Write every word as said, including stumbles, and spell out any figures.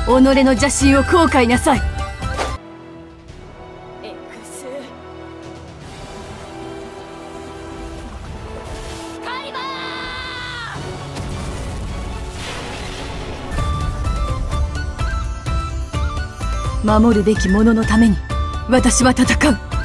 己の邪心を後悔なさい。 エクスカリバー。守るべき者のために私は戦う。